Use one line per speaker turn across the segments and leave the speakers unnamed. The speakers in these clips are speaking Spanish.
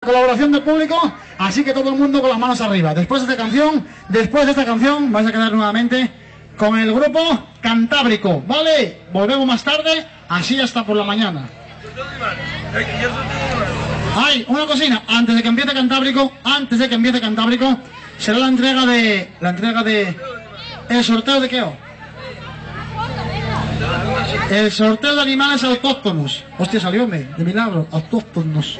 colaboración del público, así que todo el mundo con las manos arriba. Después de esta canción, vais a quedar nuevamente con el grupo Cantábrico, ¿vale? Volvemos más tarde, así hasta por la mañana. Hay una cocina, antes de que empiece Cantábrico, será la entrega de el sorteo de qué? El sorteo de animales autóctonos. Hostia, salióme, de milagro, autóctonos.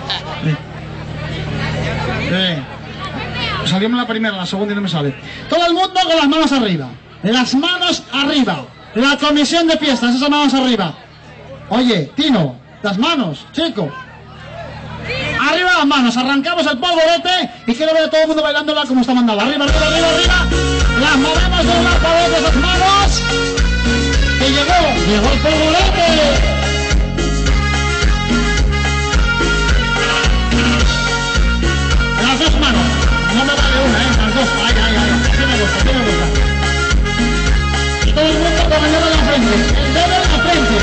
Salióme la primera, la segunda y no me sale. Todo el mundo con las manos arriba. Las manos arriba. La comisión de fiestas, esas manos arriba. Oye, Tino, las manos, chico. Arriba las manos, arrancamos el polvorete y quiero ver a todo el mundo bailándola como está mandada. Arriba, arriba, arriba, arriba. Las movemos de una para otra esas manos. Que llegó el polvorete. Las dos manos, no me vale una, las dos, ay, así me gusta. Y todo el mundo con el dedo en la frente, el dedo en la frente.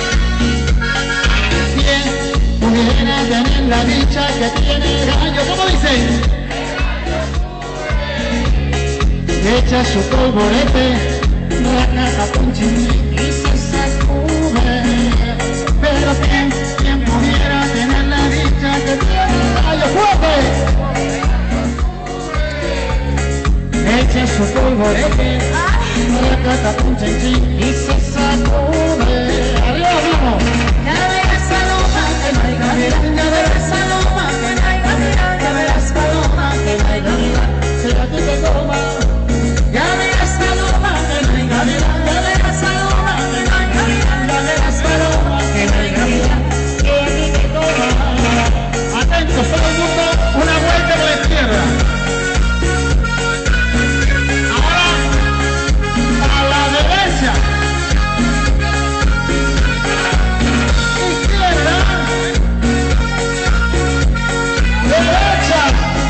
¿Quién pudiera tener la dicha que tiene el gallo? ¿Cómo dice? Echa su polvorete, y se sacude. Pero ¿quién pudiera tener la dicha que tiene el gallo? ¡Fuerte! Echa su polvorete, y se sacude. ¡Arriba, vamos! Ya verás paloma que no hay gavilán, ya verás paloma que no hay gavilán, ya verás paloma que no hay gavilán, si a ti te toma. Ya verás paloma que no hay gavilán, ya verás paloma que no hay gavilán, ya verás paloma que no hay gavilán, que a ti te toma. Atentos todo el mundo, una vuelta por la izquierda. Ahora a la derecha. Izquierda. Derecha.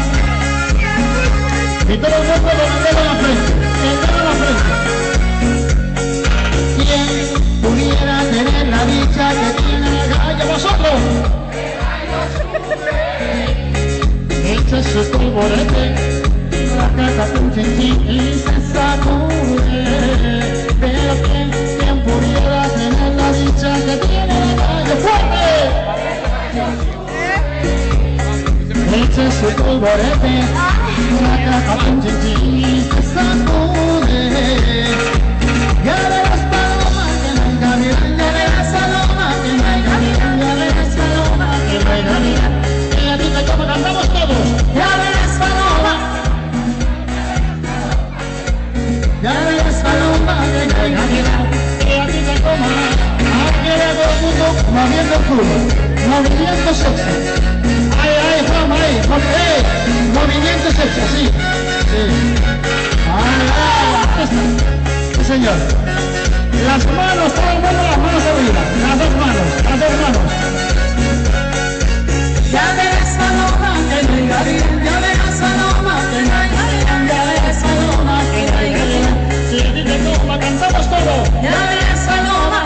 Y todo el mundo con el dedo en la frente. El dedo en la frente. ¿Quién pudiera tener la dicha que tiene el gallo? ¡Vosotros! Echa su polvorete, la casa un chinchín y se sacude. Pero ¿quién pudiera tener la dicha que tiene el gallo? ¡Fuerte! Echa su polvorete, la casa un chinchín y se sacude. Ya verás paloma que no hay gavilán, ya verás paloma que no hay gavilán, ya verás paloma que no hay gavilán. Y a ti te como cantamos todos. Ya verás paloma, ya verás paloma que no hay gavilán. Y a ti te como. Aquí de todo el mundo moviendo el culo, movimiento sexy. Ay, Juan, movimiento sexy, así. Sí. Sí, señor. Las manos, todo el mundo, las manos arriba. Las dos manos. Ya verás paloma que no hay gavilán, ya verás paloma que no hay gavilán, ya verás paloma que no hay gavilán. Si a ti te toma, cantamos todo. Ya verás paloma,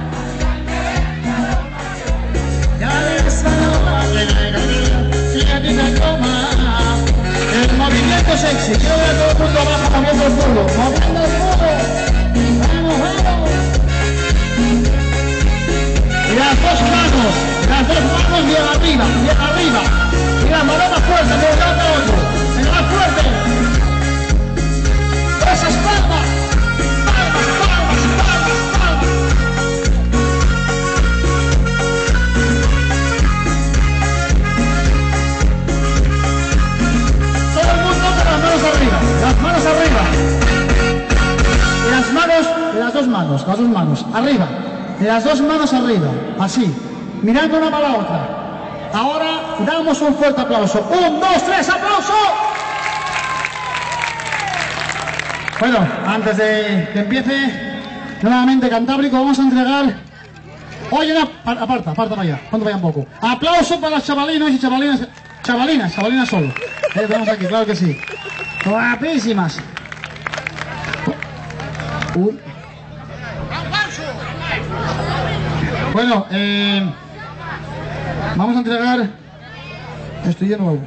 ya verás paloma que no hay gavilán, si a ti te toma. El movimiento sexy, quiero ver a todo el mundo abajo moviendo el culo, moviendo el culo. Vamos. Y las dos manos bien arriba. Y las manos más fuertes, de un lado a otro. Venga, más fuerte. Esas palmas. Todo el mundo con las manos arriba. Y las dos manos, arriba. Las dos manos arriba, así, mirando una para la otra. Ahora damos un fuerte aplauso. 1, 2, 3, ¡aplauso! Bueno, antes de que empiece nuevamente Cantábrico, vamos a entregar... Oye, aparta para allá, cuando vaya un poco. Aplauso para las chavalinas y chavalinas solo. Tenemos aquí, claro que sí. Guapísimas. Uy. Bueno, vamos a entregar Estoy de nuevo.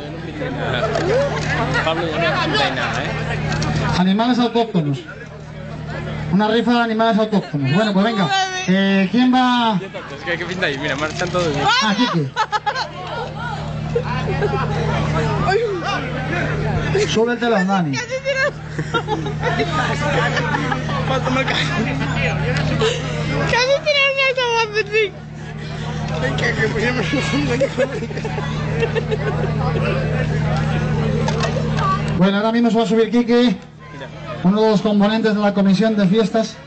Pablo ya no pinta nada,
Animales autóctonos. Una rifa de animales autóctonos. Bueno, pues venga. ¿Quién va?
Es que hay que pintar ahí, mira, marchan todos.
Ah, Kike. Sube el telón, Dani.
Casi tirarme al tabaco,
Bueno, ahora mismo se va a subir Kike, uno de los componentes de la comisión de fiestas.